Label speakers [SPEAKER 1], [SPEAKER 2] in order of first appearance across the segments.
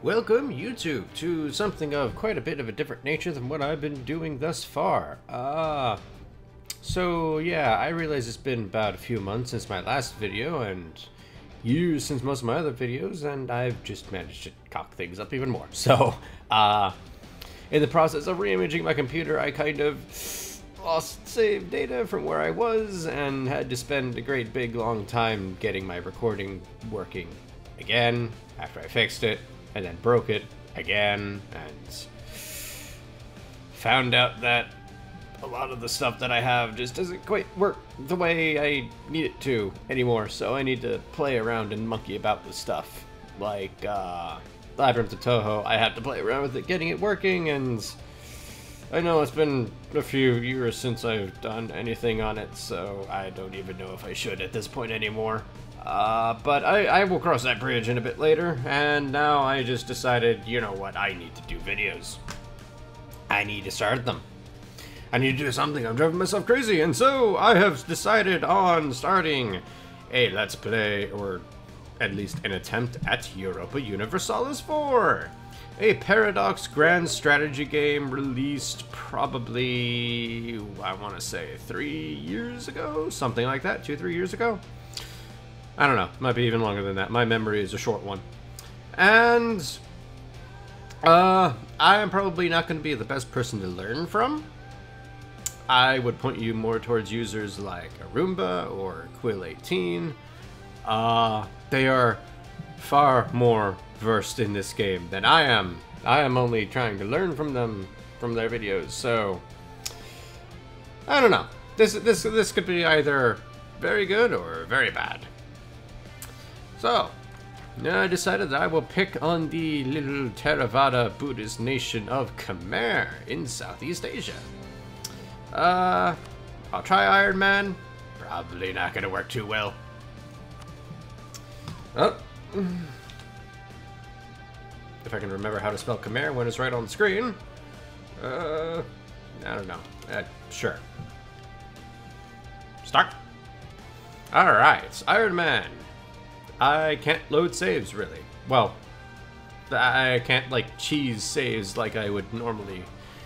[SPEAKER 1] Welcome, YouTube, to something of quite a bit of a different nature than what I've been doing thus far. So yeah, I realize it's been about a few months since my last video, and years since most of my other videos, and I've just managed to cock things up even more. So, in the process of re-imaging my computer, I kind of lost save data from where I was, and had to spend a great big long time getting my recording working again, after I fixed it. And then broke it again, and found out that a lot of the stuff that I have just doesn't quite work the way I need it to anymore, so I need to play around and monkey about with stuff. Like, Labyrinth of Toho, I had to play around with it, getting it working, and I know it's been a few years since I've done anything on it, so I don't even know if I should at this point anymore. But I will cross that bridge in a bit later, and now I just decided, you know what, I need to do videos. I need to start them. I need to do something. I'm driving myself crazy, and so I have decided on starting a Let's Play, or at least an attempt at Europa Universalis 4. A Paradox grand strategy game released probably, I want to say 3 years ago? Something like that, 2-3 years ago? I don't know, might be even longer than that. My memory is a short one. And I am probably not going to be the best person to learn from. I would point you more towards users like Arumba or Quill18. They are far more versed in this game than I am. I am only trying to learn from them, from their videos, so I don't know. This could be either very good or very bad. So, I decided that I will pick on the little Theravada Buddhist nation of Khmer in Southeast Asia. I'll try Iron Man. Probably not gonna work too well. Oh. If I can remember how to spell Khmer when it's right on the screen. I don't know. Sure. Start. Alright, Iron Man. I can't load saves, really. Well, I can't, like, cheese saves like I would normally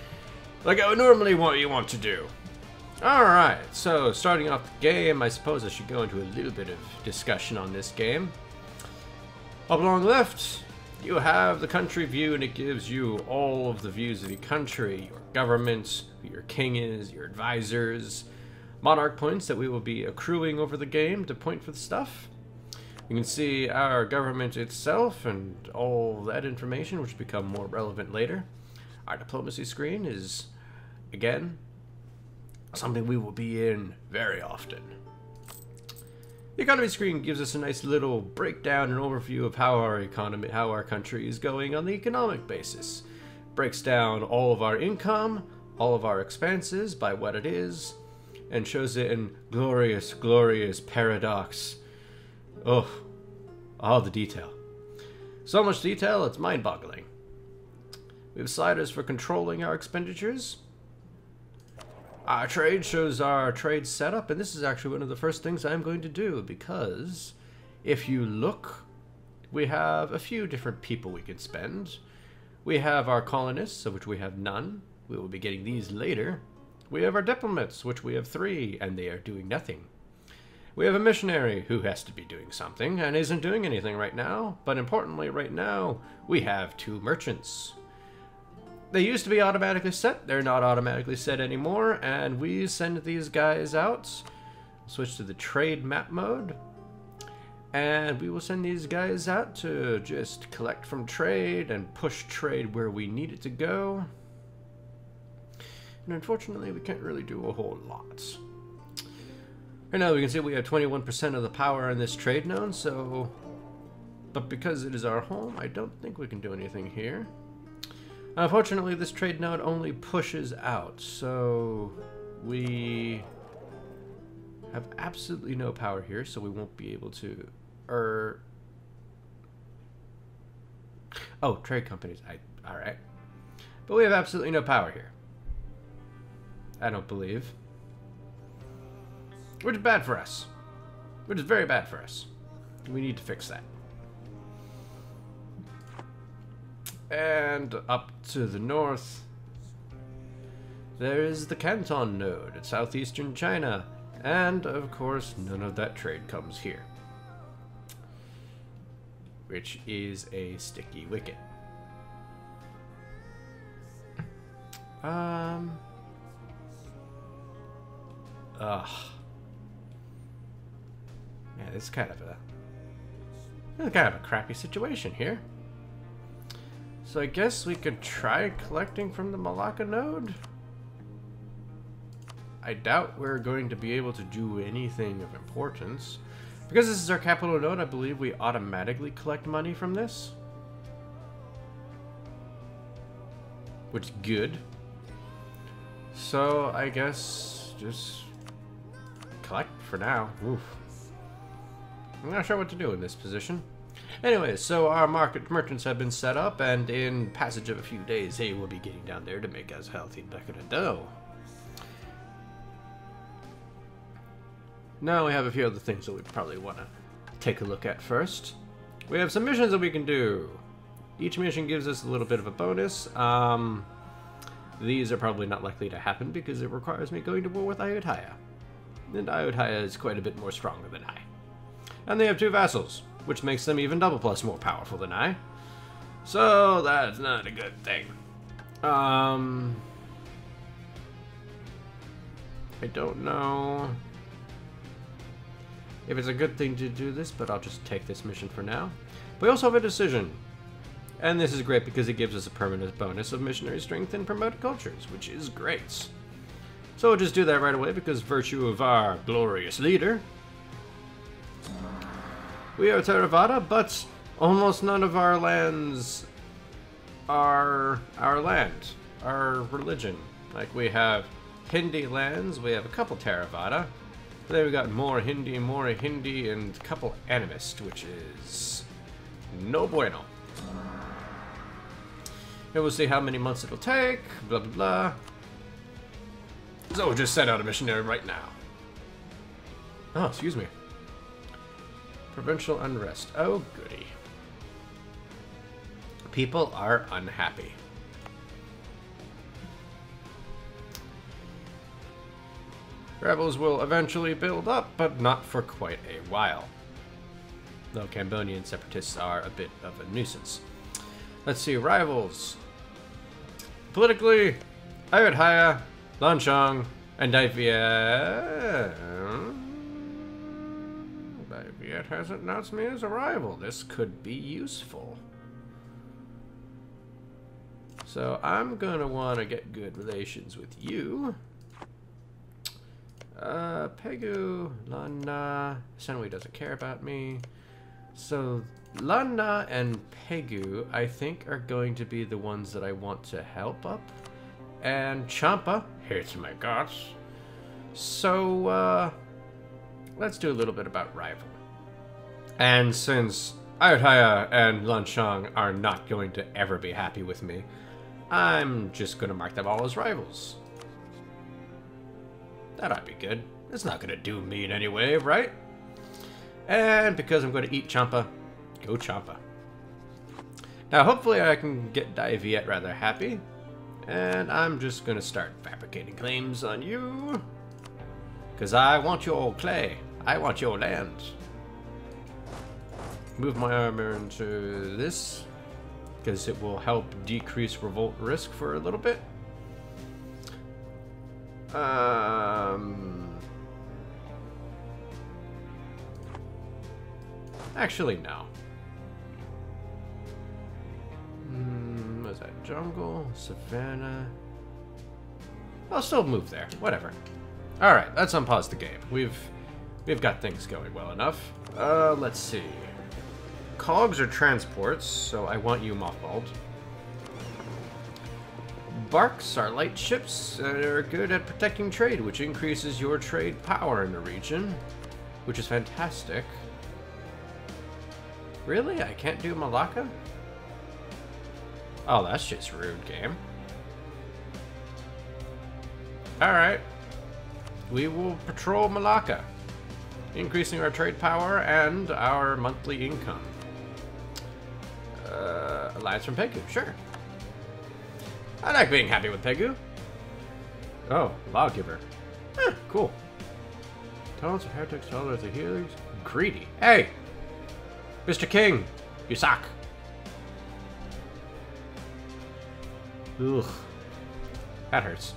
[SPEAKER 1] want to do. Alright, so starting off the game, I suppose I should go into a little bit of discussion on this game. Up along the left, you have the country view, and it gives you all of the views of the country, your government, who your king is, your advisors, monarch points that we will be accruing over the game to point for the stuff. You can see our government itself and all that information, which will become more relevant later. Our diplomacy screen is, again, something we will be in very often. The economy screen gives us a nice little breakdown and overview of how our country is going on the economic basis. Breaks down all of our income, all of our expenses by what it is, and shows it in glorious, glorious paradox. Oh, all the detail. So much detail, it's mind-boggling. We have sliders for controlling our expenditures. Our trade shows our trade setup, and this is actually one of the first things I'm going to do, because if you look, we have a few different people we can spend. We have our colonists, of which we have none. We will be getting these later. We have our diplomats, which we have 3, and they are doing nothing. We have a missionary who has to be doing something and isn't doing anything right now, but importantly right now, we have 2 merchants. They used to be automatically set, they're not automatically set anymore, and we send these guys out. Switch to the trade map mode, and we will send these guys out to just collect from trade and push trade where we need it to go. And unfortunately, we can't really do a whole lot. Right now we can see we have 21% of the power in this trade node, so... But because it is our home, I don't think we can do anything here. Unfortunately, this trade node only pushes out, so... We... have absolutely no power here, so we won't be able to... Oh, trade companies. Alright. But we have absolutely no power here. I don't believe. Which is bad for us. Which is very bad for us. We need to fix that. And up to the north, there is the Canton node at southeastern China. And, of course, none of that trade comes here. Which is a sticky wicket. Yeah, it's kind of a crappy situation here. So I guess we could try collecting from the Malacca node. I doubt we're going to be able to do anything of importance. Because this is our capital node, I believe we automatically collect money from this. Which is good. So I guess just collect for now. Oof. I'm not sure what to do in this position. Anyway, so our merchants have been set up, and in passage of a few days, they will be getting down there to make us healthy bucket of dough. Now we have a few other things that we probably want to take a look at first. We have some missions that we can do. Each mission gives us a little bit of a bonus. These are probably not likely to happen because it requires me going to war with Ayutthaya. And Ayutthaya is quite a bit more stronger than I. And they have 2 vassals, which makes them even double plus more powerful than I. So that's not a good thing. I don't know if it's a good thing to do this, but I'll just take this mission for now. We also have a decision. And this is great because it gives us a permanent bonus of missionary strength and promoted cultures, which is great. So we'll just do that right away because virtue of our glorious leader. We are Theravada, but almost none of our lands are our land, our religion. Like we have Hindi lands, we have a couple Theravada. Then we got more Hindi, and a couple animist, which is no bueno. And we'll see how many months it'll take, blah blah blah. So we'll just send out a missionary right now. Oh, excuse me. Provincial unrest. Oh, goody. People are unhappy. Rebels will eventually build up, but not for quite a while. Though Cambodian separatists are a bit of a nuisance. Let's see, rivals. Politically, Ayutthaya, Lanchang, and Daiviet. Daiviet hasn't announced me as a rival. This could be useful. So I'm gonna want to get good relations with you. Pegu, Lana, Senway doesn't care about me. So Lana and Pegu, I think, are going to be the ones that I want to help up. And Champa hates my guts. So, let's do a little bit about rival. And since Ayutthaya and Lanchang are not going to ever be happy with me, I'm just going to mark them all as rivals. That ought to be good. It's not going to do me in any way, right? And because I'm going to eat Champa, go Champa. Now, hopefully I can get Daiviet rather happy. And I'm just going to start fabricating claims on you. Because I want your clay. I want your land. Move my armor into this. Because it will help decrease revolt risk for a little bit. Actually, no. Was that jungle? Savannah? I'll still move there. Whatever. Alright, let's unpause the game. We've got things going well enough. Let's see. Cogs are transports, so I want you mothballed. Barks are light ships that are good at protecting trade, which increases your trade power in the region, which is fantastic. Really? I can't do Malacca? Oh, that's just rude, game. Alright. We will patrol Malacca, increasing our trade power and our monthly income. alliance from Pegu, sure. I like being happy with Pegu. Oh, Lawgiver. Huh, cool. Tones of heretics, tolerance of healers. Greedy. Hey! Mr. King, you suck. Ugh. That hurts.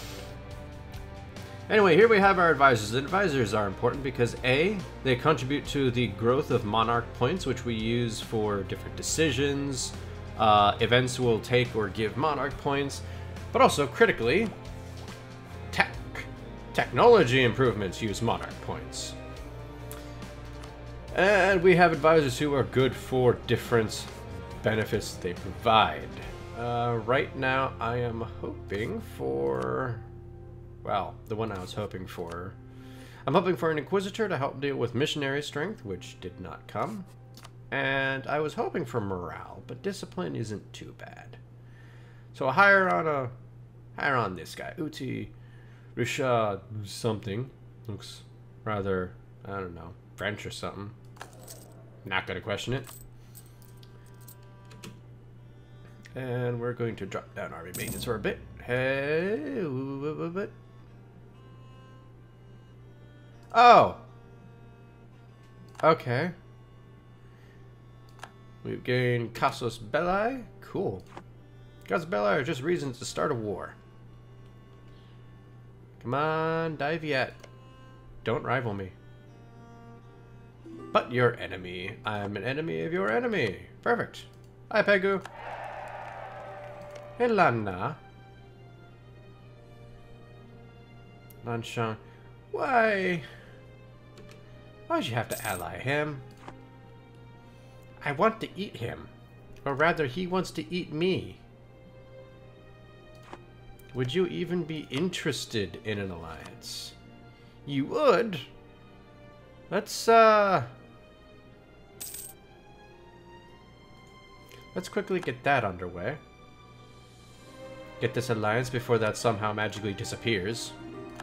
[SPEAKER 1] Anyway, here we have our advisors. Advisors are important because A, they contribute to the growth of monarch points, which we use for different decisions. Events will take or give monarch points, but also critically, technology improvements use monarch points. And we have advisors who are good for different benefits they provide. Right now, I am hoping for... Well, the one I was hoping for. I'm hoping for an Inquisitor to help deal with missionary strength, which did not come. And I was hoping for morale, but discipline isn't too bad. So a hire on this guy. Uti Rishad something. Looks rather, I don't know, French or something. Not gonna question it. And we're going to drop down army maintenance for a bit. Hey, oh! Okay. We've gained Casus Belli. Cool. Casus Belli are just reasons to start a war. Come on, Diviet. Don't rival me. But your enemy. I'm an enemy of your enemy. Perfect. Hi, Pegu. Hey, Lana. Lanshan. Why'd you have to ally him? I want to eat him. Or rather, he wants to eat me. Would you even be interested in an alliance? You would? Let's quickly get that underway. Get this alliance before that somehow magically disappears.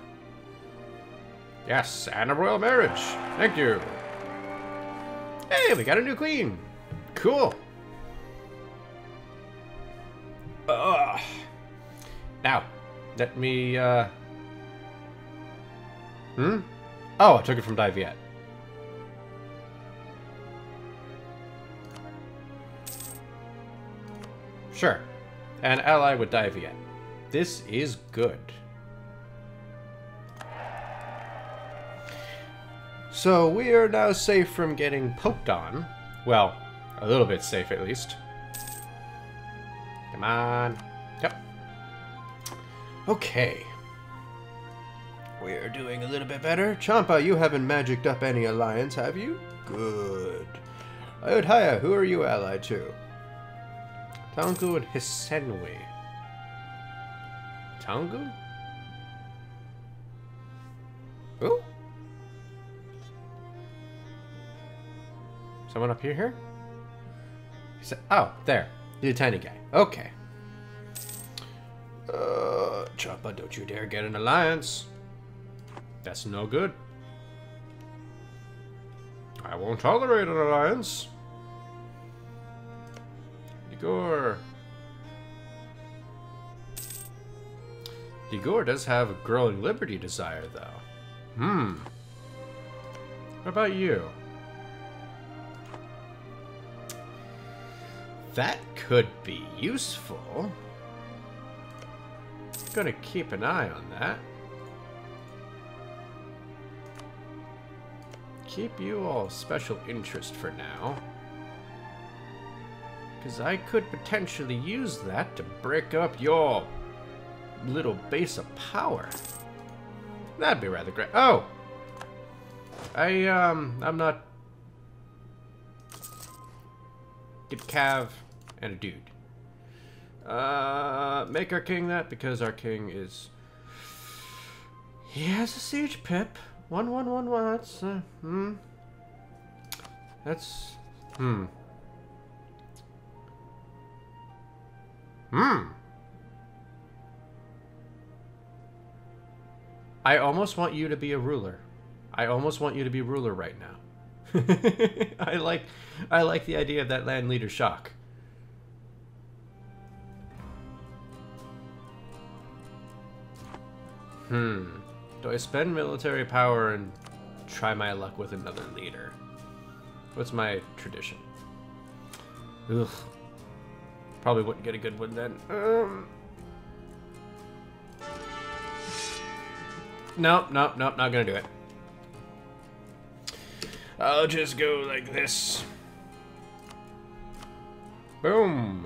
[SPEAKER 1] Yes, and a royal marriage. Thank you. Hey, we got a new queen. Cool. Now, let me, Oh, I took it from Diviet. Sure. An ally with Diviet. This is good. So we are now safe from getting poked on. Well, a little bit safe at least. Come on. Yep. Okay. We're doing a little bit better. Champa, you haven't magicked up any alliance, have you? Good. Ayodhya, who are you allied to? Tangu and Hisenwi. Tangu? Who? Someone up here? Oh, there. The tiny guy. Okay. Champa, don't you dare get an alliance. That's no good. I won't tolerate an alliance. Igor. Igor does have a growing liberty desire, though. What about you? That could be useful. Gonna keep an eye on that. Keep you all special interest for now. Because I could potentially use that to break up your little base of power. That'd be rather great. Oh! I'm not... Get Cav and a dude. Make our king that because our king is... He has a siege pip. 111. That's I almost want you to be a ruler. I almost want you to be ruler right now. I like the idea of that land leader shock. Do I spend military power and try my luck with another leader? What's my tradition? Ugh. Probably wouldn't get a good one then. Nope, not gonna do it. I'll just go like this. Boom.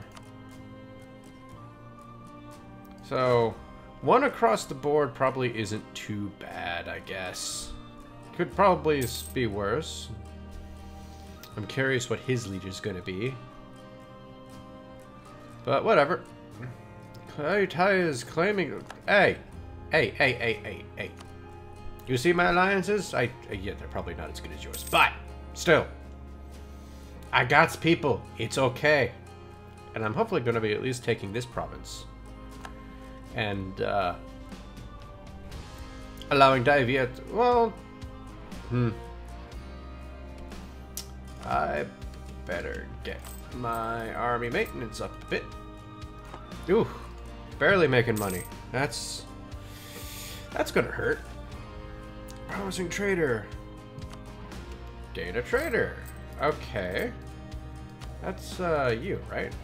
[SPEAKER 1] So, one across the board probably isn't too bad, I guess. Could probably be worse. I'm curious what his leader's gonna be. But whatever. Tai is claiming... Hey! Hey. You see my alliances? Yeah, they're probably not as good as yours. But, still. I got people. It's okay. And I'm hopefully going to be at least taking this province. And, allowing Dai Viet... Well... I better get my army maintenance up a bit. Ooh. Barely making money. That's gonna hurt. Promising trader. Data trader. Okay. That's, you, right?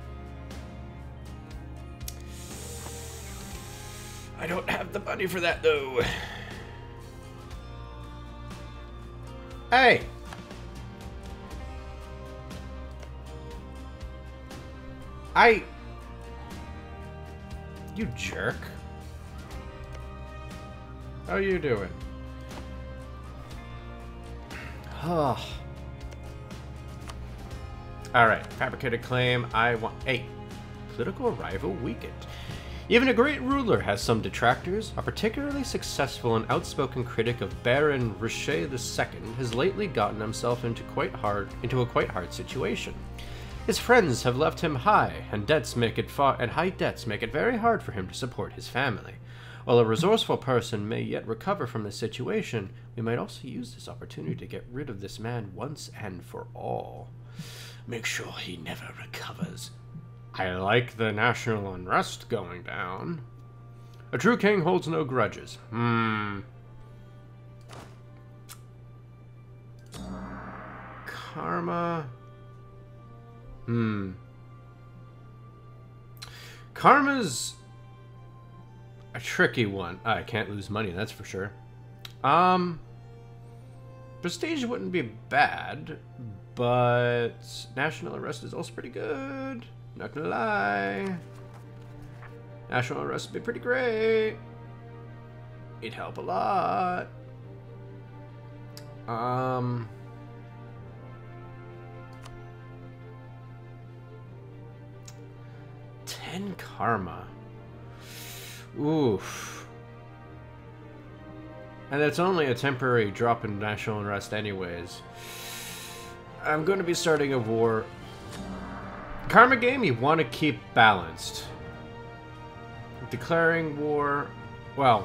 [SPEAKER 1] I don't have the money for that, though. Hey! You jerk. How are you doing? Oh. Alright, fabricated claim. I want... Hey, political rival weakened. Even a great ruler has some detractors. A particularly successful and outspoken critic of Baron Richer II has lately gotten himself into a quite hard situation. His friends have left him high, and high debts make it very hard for him to support his family. While a resourceful person may yet recover from the situation, we might also use this opportunity to get rid of this man once and for all. Make sure he never recovers. I like the national unrest going down. A true king holds no grudges. Karma. Karma's a tricky one. I can't lose money, that's for sure. Prestige wouldn't be bad, but national arrest is also pretty good. Not gonna lie. National arrest would be pretty great. It'd help a lot. 10 karma. Oof. And it's only a temporary drop in national unrest anyways. I'm going to be starting a war. Karma game, you want to keep balanced. Declaring war... Well...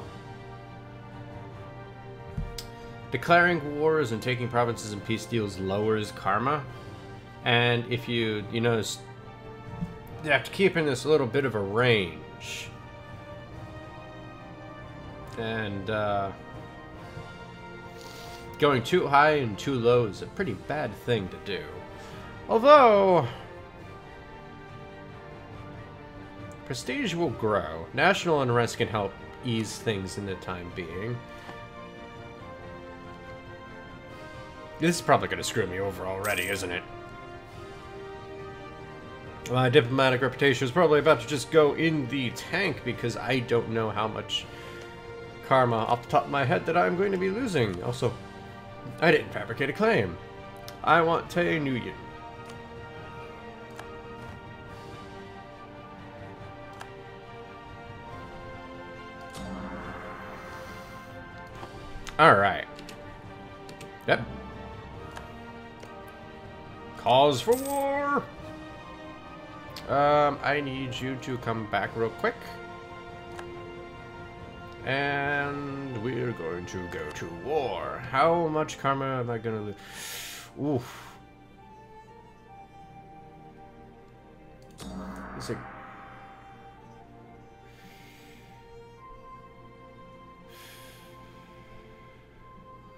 [SPEAKER 1] Declaring wars and taking provinces and peace deals lowers karma. And if you notice... You have to keep in this little bit of a range. And, going too high and too low is a pretty bad thing to do. Although... Prestige will grow. National unrest can help ease things in the time being. This is probably going to screw me over already, isn't it? My diplomatic reputation is probably about to just go in the tank because I don't know how much karma off the top of my head that I'm going to be losing. Also, I didn't fabricate a claim. I want Tay Nguyen. Alright. Yep. Cause for war! I need you to come back real quick. And we're going to go to war. How much karma am I gonna lose? Oof. Is it...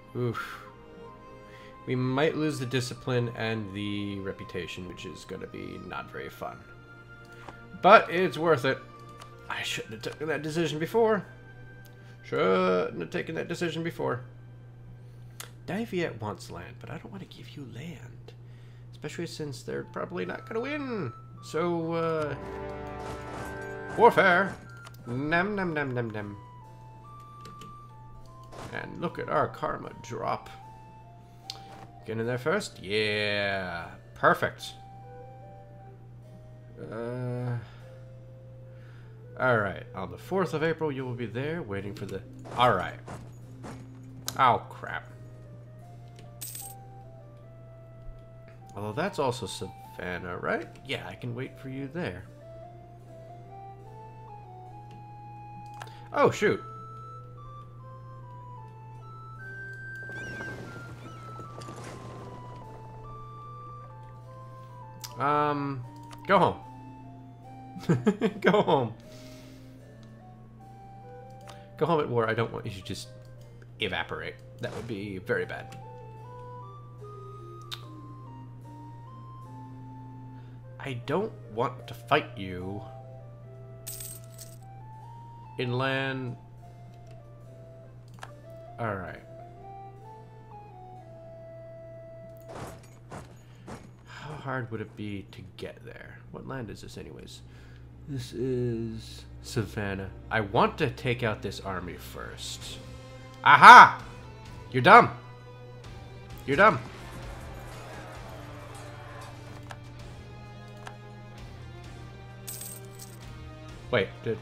[SPEAKER 1] Oof. We might lose the discipline and the reputation, which is going to be not very fun. But it's worth it. I shouldn't have taken that decision before. Shouldn't have taken that decision before. Daviet wants land, but I don't want to give you land. Especially since they're probably not going to win. So, warfare. Nam nam nam nam nam. And look at our karma drop. Get in there first? Yeah. Perfect. Alright. On the 4th of April, you will be there waiting for the... Alright. Oh, crap. Although that's also Savannah, right? Yeah, I can wait for you there. Oh, shoot. Go home. Go home. Go home at war. I don't want you to just evaporate. That would be very bad. I don't want to fight you. Inland. Alright. How hard would it be to get there? What land is this anyways? This is Savannah. I want to take out this army first. Aha! You're dumb. You're dumb. Wait, did...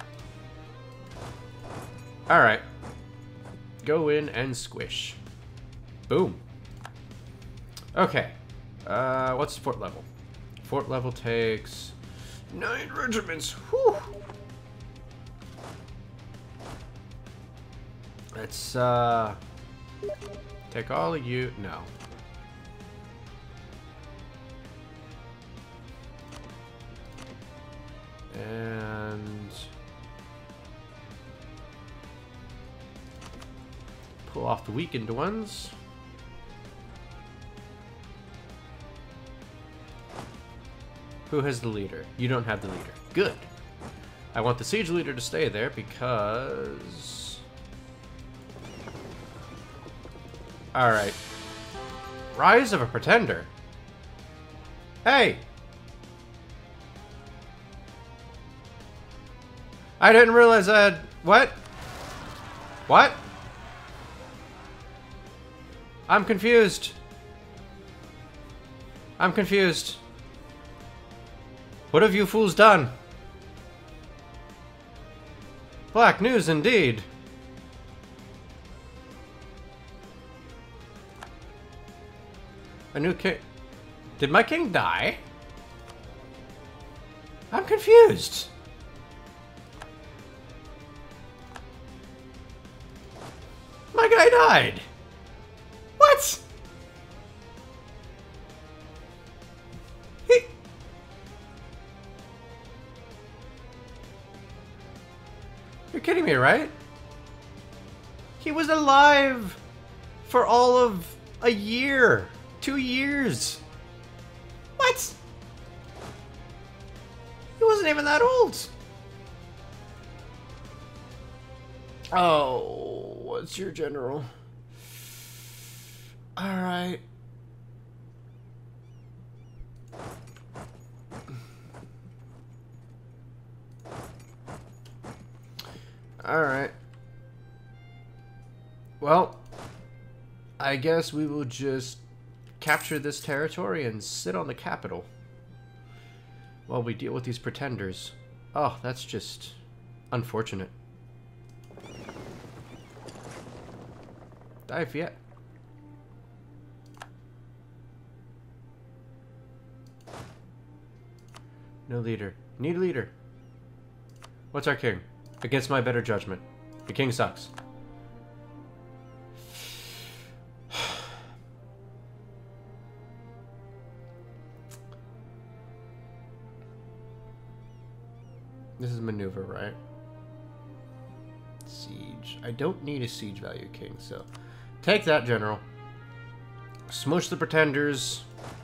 [SPEAKER 1] Alright. Go in and squish. Boom. Okay. What's fort level? Fort level takes 9 regiments. Whew. Let's, take all of you. No. And pull off the weakened ones. Who has the leader? You don't have the leader. Good. I want the siege leader to stay there because... Alright. Rise of a Pretender. Hey! I didn't realize I had... What? What? I'm confused. I'm confused. What have you fools done? Black news indeed. A new king... Did my king die? I'm confused. My guy died. What? You're kidding me, right? He was alive for all of a year. 2 years. What? He wasn't even that old. Oh, what's your general? Alright. Alright. Well, I guess we will just capture this territory and sit on the capital while we deal with these pretenders. Oh, that's just unfortunate. Dive yet. No leader. Need a leader. What's our king? Against my better judgment. The king sucks. This is maneuver, right? Siege. I don't need a siege value king, so Take that, General. Smush the pretenders.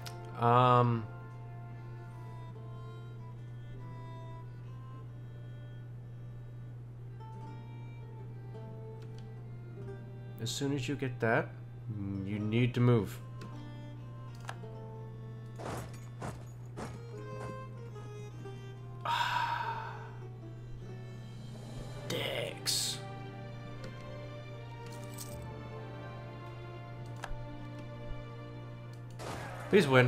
[SPEAKER 1] As soon as you get that, you need to move. Dicks. Please win.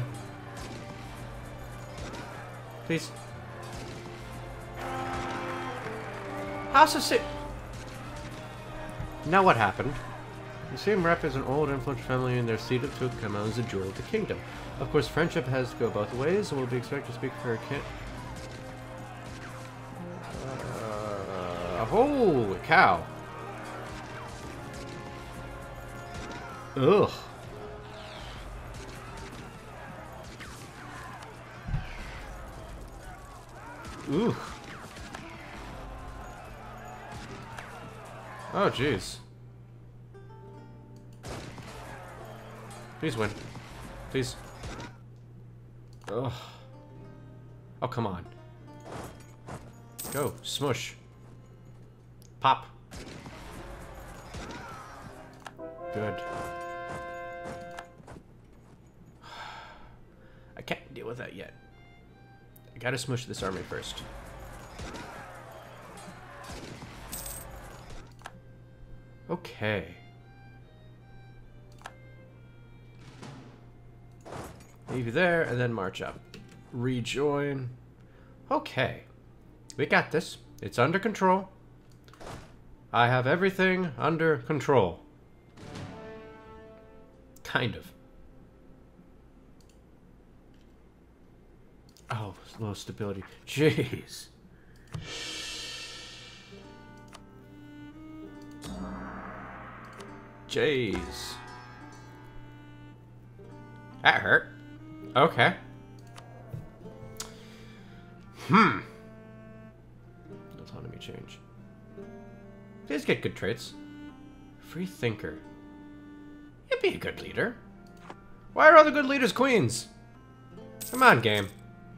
[SPEAKER 1] Please. How's this it? Now what happened? The same rep is an old influential family and their seat of Khmer is a jewel of the kingdom. Of course, friendship has to go both ways and will be expected to speak for a king. Holy cow. Ugh. Ooh. Oh, jeez. Please win. Please. Ugh. Oh, come on. Go. Smush. Pop. Good. I can't deal with that yet. I gotta smush this army first. Okay. Leave you there and then march up. Rejoin. Okay. We got this. It's under control. I have everything under control. Kind of. Oh, low stability. Jeez. Jeez. That hurt. Okay. Autonomy change. Please get good traits. Free thinker. You'd be a good leader. Why are all the good leaders queens? Come on, game.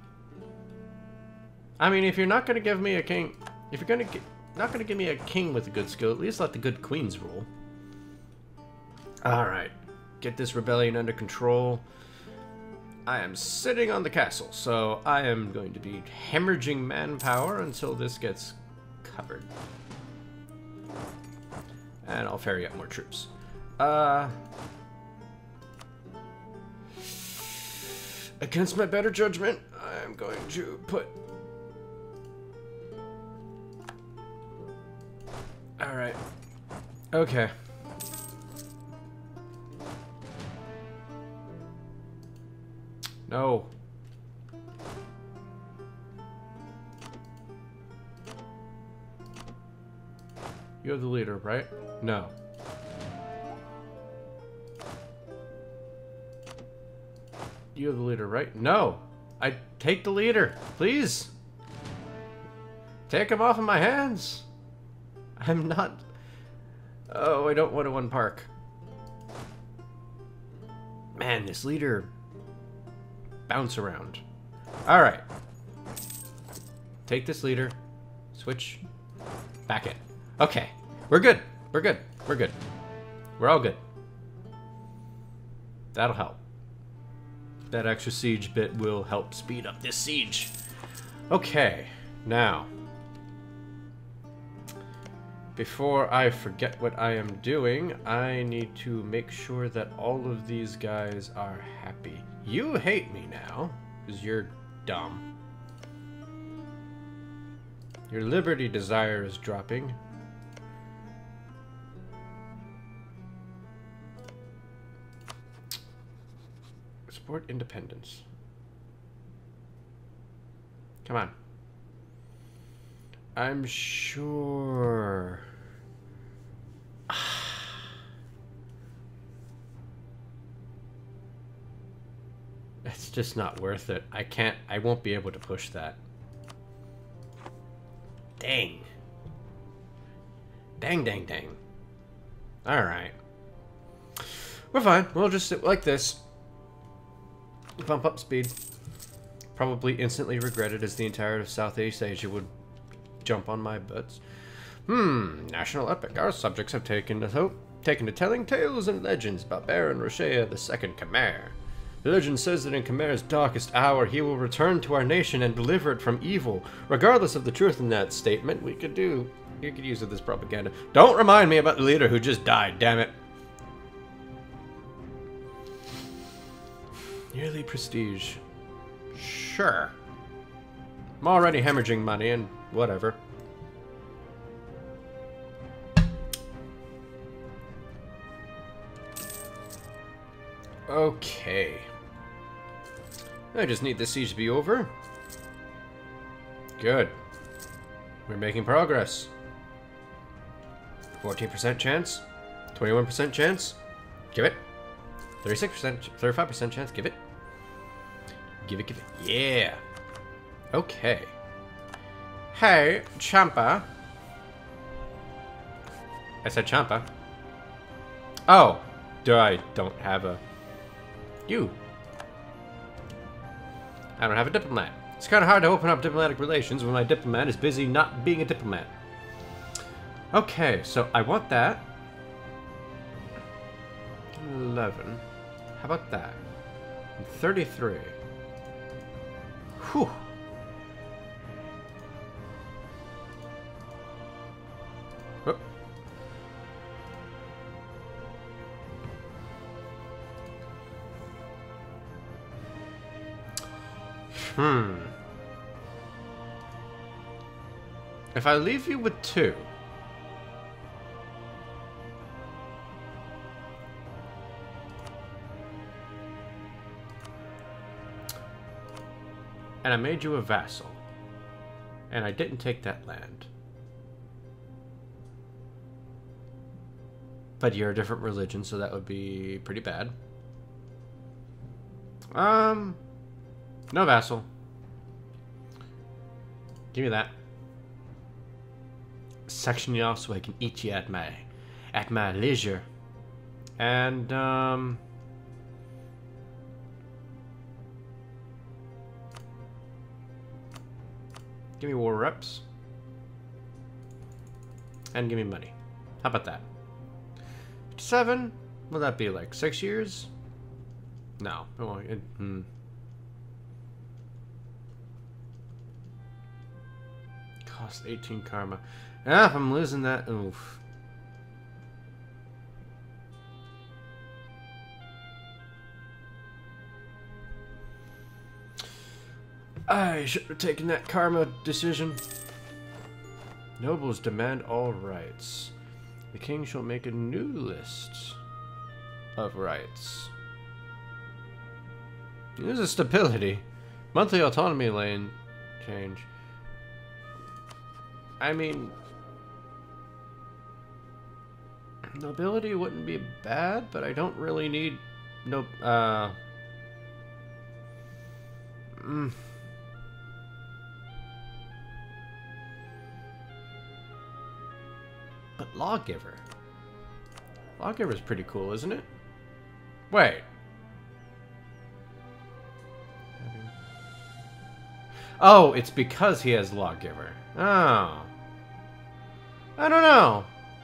[SPEAKER 1] I mean, if you're not gonna give me a king, if you're not gonna give me a king with a good skill, at least let the good queens rule. All right, get this rebellion under control. I am sitting on the castle, so I am going to be hemorrhaging manpower until this gets covered. And I'll ferry up more troops. Against my better judgment, I'm going to put... Alright. Okay. No. You're the leader, right? No. You're the leader, right? No. I take the leader, please. Take him off of my hands. I'm not... Oh, I don't want to one park. Man, this leader... Bounce around. Alright. Take this leader. Switch. Back in. Okay. We're good. We're good. We're good. We're all good. That'll help. That extra siege bit will help speed up this siege. Okay. Now. Before I forget what I am doing, I need to make sure that all of these guys are happy. You hate me now, because you're dumb. Your liberty desire is dropping. Support independence. Come on. I'm sure... It's just not worth it. I won't be able to push that. Dang. Dang, dang, dang. Alright. We're fine. We'll just sit like this. Bump up speed. Probably instantly regret it, as the entirety of Southeast Asia would jump on my butts. National epic. Our subjects have taken to telling tales and legends about Baron Roshea II Khmer. The legend says that in Khmer's darkest hour, he will return to our nation and deliver it from evil. Regardless of the truth in that statement, you could use of this propaganda. Don't remind me about the leader who just died, damn it. Yearly prestige. Sure. I'm already hemorrhaging money and whatever. Okay. I just need this siege to be over. Good. We're making progress. 14% chance. 21% chance. Give it. 36%, 35% chance. Give it. Give it. Yeah. Okay. Hey, Champa. I said Champa. Oh. I don't have a... You. I don't have a diplomat. It's kind of hard to open up diplomatic relations when my diplomat is busy not being a diplomat. Okay, so I want that. 11. How about that? 33. Whew. Whoop. If I leave you with 2... and I made you a vassal, and I didn't take that land, but you're a different religion, so that would be pretty bad. No vassal. Give me that. Section you off so I can eat you at my leisure. And give me war reps. And give me money. How about that? 7? Will that be like 6 years? No. Cost 18 karma. Ah, if I'm losing that, oof. I should have taken that karma decision. Nobles demand all rights. The king shall make a new list of rights. Use a stability. Monthly autonomy lane change. I mean, nobility wouldn't be bad, but I don't really need no. But lawgiver. Lawgiver's pretty cool, isn't it? Wait. Oh, it's because he has lawgiver. Oh. I don't know.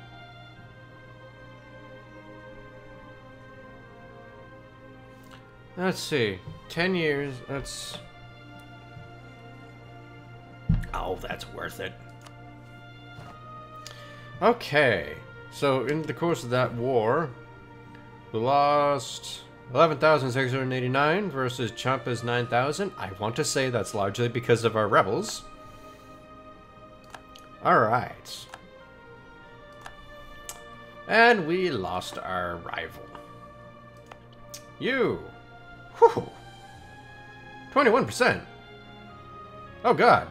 [SPEAKER 1] Let's see. 10 years. That's... Oh, that's worth it. Okay. So, in the course of that war, we lost 11,689 versus Champa's 9,000. I want to say that's largely because of our rebels. Alright. And we lost our rival. You. Whew. 21%. Oh god.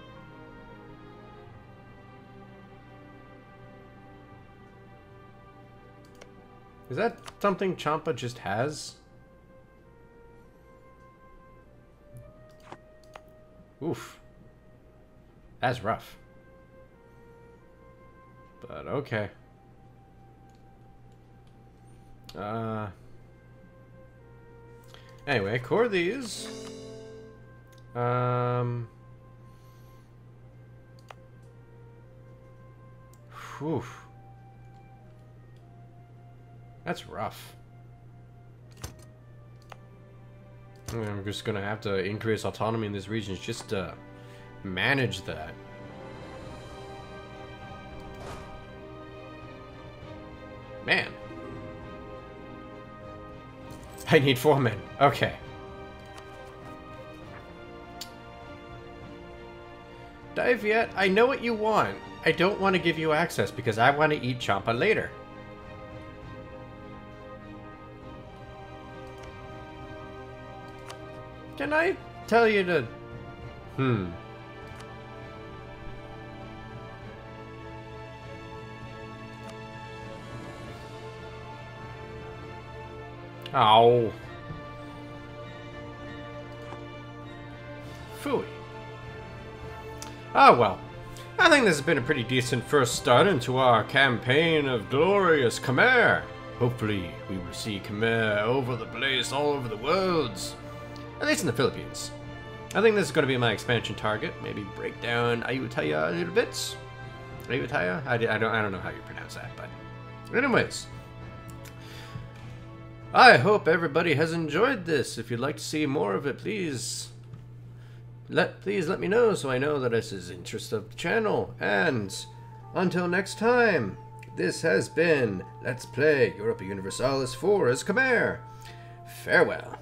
[SPEAKER 1] Is that something Champa just has? Oof. That's rough. But okay. Anyway, core these. Whew. That's rough. I'm just gonna have to increase autonomy in these regions just to manage that. Man. I need 4 men. Okay. Dive yet? I know what you want. I don't want to give you access because I want to eat Champa later. Can I tell you to... Ow. Phooey. Oh well. I think this has been a pretty decent first start into our campaign of glorious Khmer. Hopefully we will see Khmer over the place, all over the worlds. At least in the Philippines. I think this is going to be my expansion target. Maybe break down Ayutthaya a little bit. Ayutthaya? I don't know how you pronounce that, but... Anyways. I hope everybody has enjoyed this. If you'd like to see more of it, please let me know so I know that this is interest of the channel. And until next time, this has been Let's Play Europa Universalis 4 as Khmer. Farewell.